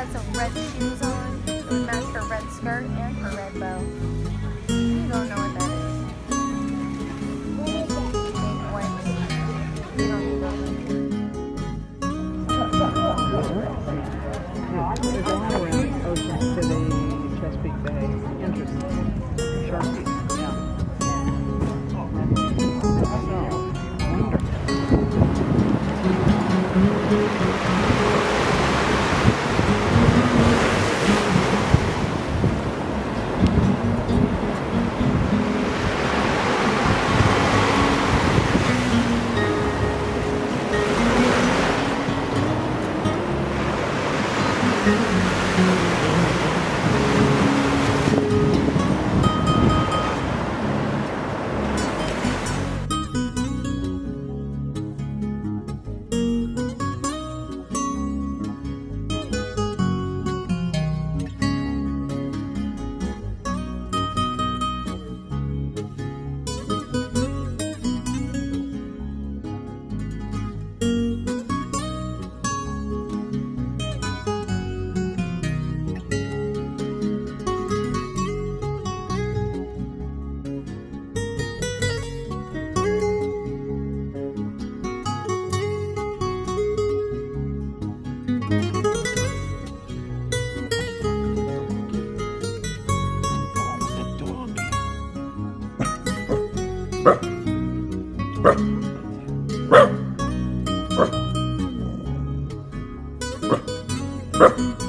had some red shoes on. It would match her red skirt and her red bow. You don't know what that is. Big ones. You don't need those. There's a lot around Ocean City, Chesapeake Bay. Interesting. Sharpies. Yeah. Ruff.